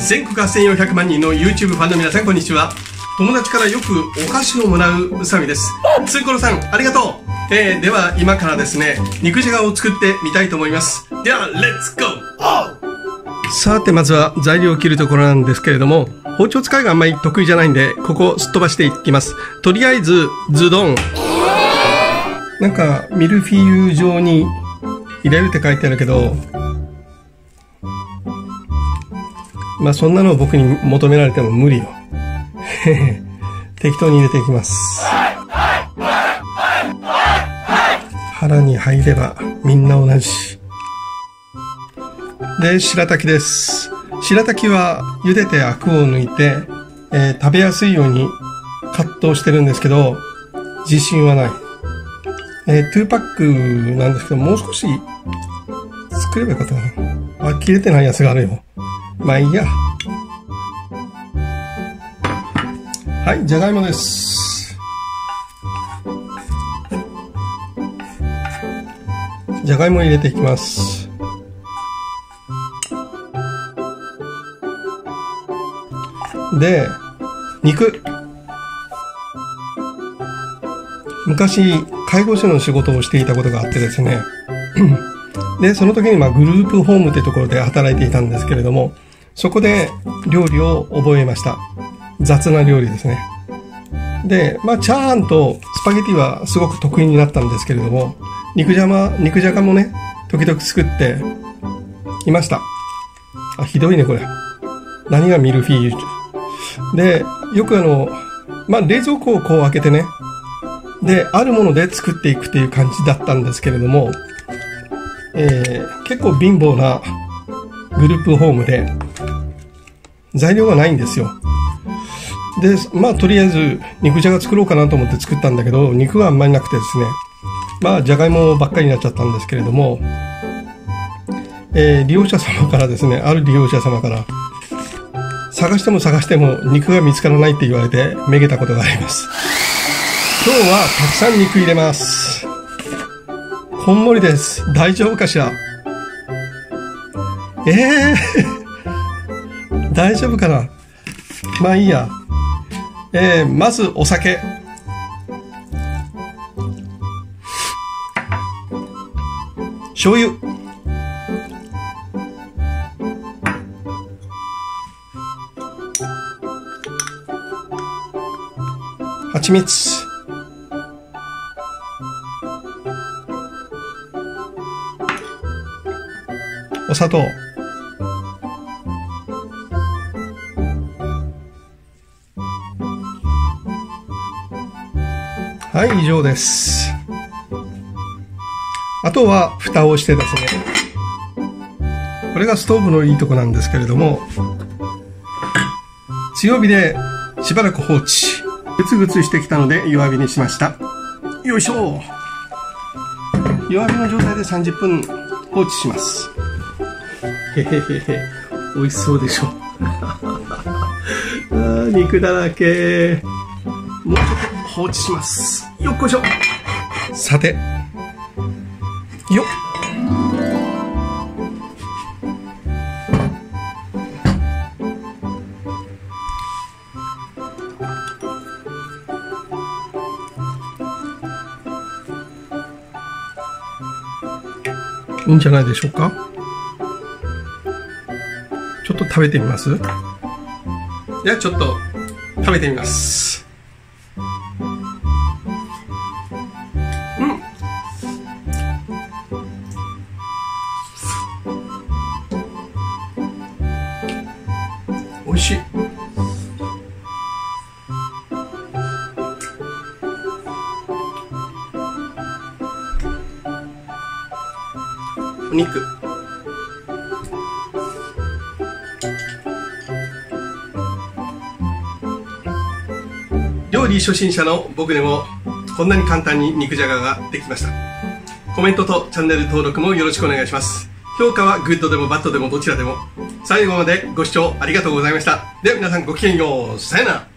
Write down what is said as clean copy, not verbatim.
全国8400万人の YouTube ファンの皆さん、こんにちは。友達からよくお菓子をもらううさみです。ついころさん、ありがとう。では今からですね、肉じゃがを作ってみたいと思います。では、レッツゴー。さて、まずは材料を切るところなんですけれども、包丁使いがあんまり得意じゃないんで、ここすっ飛ばしていきます。とりあえず、ズドン。なんか、ミルフィーユ状に入れるって書いてあるけど、まあそんなのを僕に求められても無理よ。適当に入れていきます。腹に入ればみんな同じ。で、白滝です。白滝は茹でてアクを抜いて、食べやすいようにカットしてるんですけど、自信はない。2パックなんですけど、もう少し作ればよかったかな。あ、切れてないやつがあるよ。まあいいや。はい、じゃがいもです。じゃがいもを入れていきます。で、肉。昔、介護士の仕事をしていたことがあってですね。で、その時にグループホームというところで働いていたんですけれども、そこで料理を覚えました。雑な料理ですね。で、チャーハンとスパゲティはすごく得意になったんですけれども、肉じゃがもね、時々作っていました。あ、ひどいね、これ。何がミルフィーユ。で、よく冷蔵庫をこう開けてね、で、あるもので作っていくっていう感じだったんですけれども、結構貧乏なグループホームで、材料がないんですよ。で、とりあえず、肉じゃが作ろうかなと思って作ったんだけど、肉があんまりなくてですね、じゃがいもばっかりになっちゃったんですけれども、利用者様からですね、ある利用者様から、探しても肉が見つからないって言われて、めげたことがあります。今日はたくさん肉入れます。こんもりです。大丈夫かしら？大丈夫かな？まあいいや。まずお酒。醤油。蜂蜜。お砂糖。はい、以上です。あとは蓋をしてですね、これがストーブのいいとこなんですけれども、強火でしばらく放置。グツグツしてきたので弱火にしました。よいしょ。弱火の状態で30分放置します。へへへへ、美味しそうでしょ。肉だらけ。もうちょっと放置します。よっこいしょ。さて、よっ。いいんじゃないでしょうか。ちょっと食べてみます？ではちょっと食べてみます。美味しい。お肉。料理初心者の僕でもこんなに簡単に肉じゃがができました。コメントとチャンネル登録もよろしくお願いします。評価はグッドでもバッドでもどちらでも。最後までご視聴ありがとうございました。では皆さんごきげんよう。さよなら。